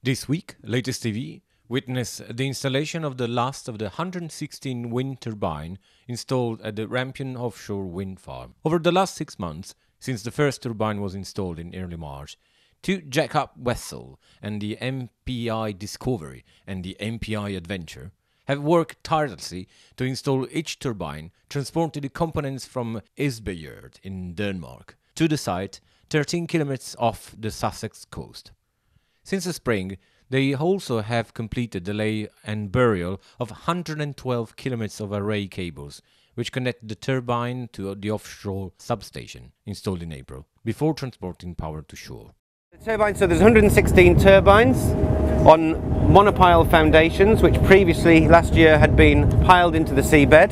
This week, latest TV witnessed the installation of the last of the 116 wind turbine installed at the Rampion Offshore Windfarm. Over the last 6 months, since the first turbine was installed in early March, 2 jack-up vessels and the MPI Discovery and the MPI Adventure have worked tirelessly to install each turbine, transporting the components from Esbjerg in Denmark to the site 13 kilometers off the Sussex coast. Since the spring, they also have completed the lay and burial of 112 kilometers of array cables, which connect the turbine to the offshore substation installed in April, before transporting power to shore. The turbine, so there's 116 turbines on monopile foundations, which previously last year had been piled into the seabed.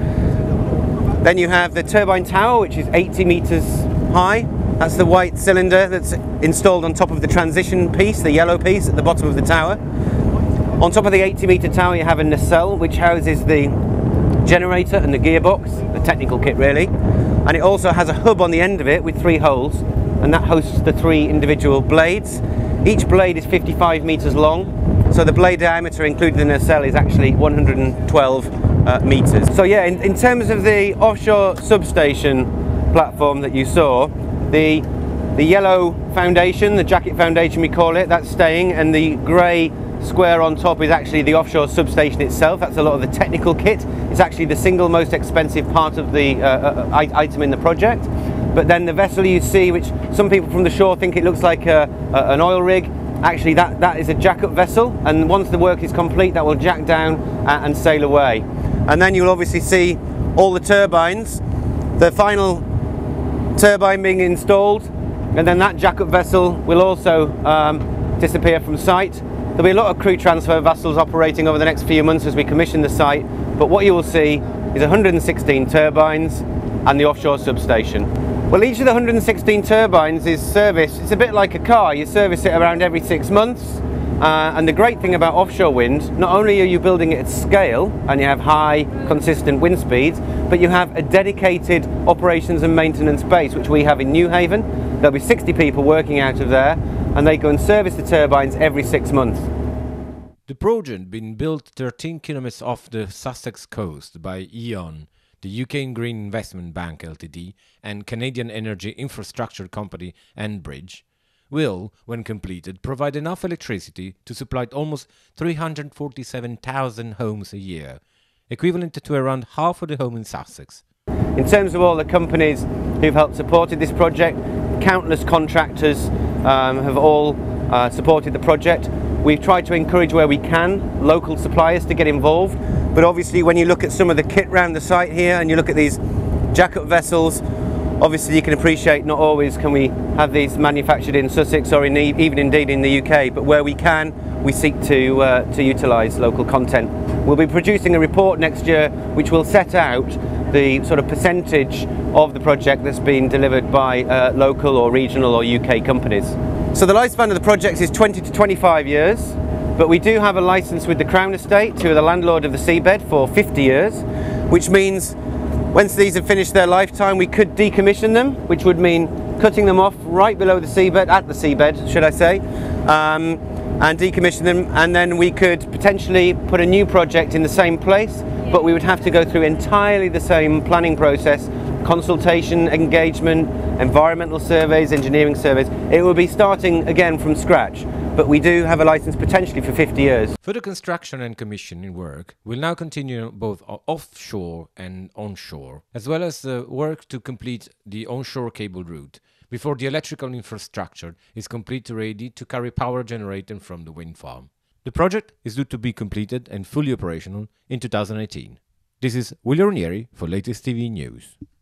Then you have the turbine tower, which is 80 meters high. That's the white cylinder that's installed on top of the transition piece, the yellow piece at the bottom of the tower. On top of the 80-meter tower you have a nacelle which houses the generator and the gearbox, the technical kit really. And it also has a hub on the end of it with 3 holes, and that hosts the 3 individual blades. Each blade is 55 meters long, so the blade diameter included in the nacelle is actually 112 meters. So yeah, in terms of the offshore substation platform that you saw, the yellow foundation, the jacket foundation we call it, that's staying, and the grey square on top is actually the offshore substation itself. That's a lot of the technical kit. It's actually the single most expensive part of the item in the project. But then the vessel you see, which some people from the shore think it looks like an oil rig, actually that is a jack-up vessel, and once the work is complete that will jack down and sail away. And then you'll obviously see all the turbines, the final turbine being installed, and then that jack-up vessel will also disappear from sight. There'll be a lot of crew transfer vessels operating over the next few months as we commission the site, but what you will see is 116 turbines and the offshore substation. Well, each of the 116 turbines is serviced, it's a bit like a car, you service it around every 6 months. And the great thing about offshore wind, not only are you building it at scale and you have high consistent wind speeds, but you have a dedicated operations and maintenance base, which we have in Newhaven. There'll be 60 people working out of there, and they go and service the turbines every 6 months. The project being built 13 kilometers off the Sussex coast by E.ON, the UK Green Investment Bank Ltd, and Canadian energy infrastructure company Enbridge, will, when completed, provide enough electricity to supply almost 347,000 homes a year, equivalent to around half of the home in Sussex. In terms of all the companies who've helped supported this project, countless contractors have all supported the project. We've tried to encourage where we can local suppliers to get involved, but obviously when you look at some of the kit around the site here and you look at these jack-up vessels, obviously you can appreciate not always can we have these manufactured in Sussex or even indeed in the UK, but where we can, we seek to utilise local content. We'll be producing a report next year which will set out the sort of percentage of the project that's been delivered by local or regional or UK companies. So the lifespan of the project is 20 to 25 years, but we do have a licence with the Crown Estate to the landlord of the seabed for 50 years, which means once these have finished their lifetime, we could decommission them, which would mean cutting them off right below the seabed, at the seabed, should I say, and decommission them, and then we could potentially put a new project in the same place, but we would have to go through entirely the same planning process, consultation, engagement, environmental surveys, engineering surveys. It will be starting again from scratch. But we do have a license potentially for 50 years. Further construction and commissioning work will now continue both offshore and onshore, as well as the work to complete the onshore cable route, before the electrical infrastructure is completely ready to carry power generated from the wind farm. The project is due to be completed and fully operational in 2018. This is William Ranieri for Latest TV News.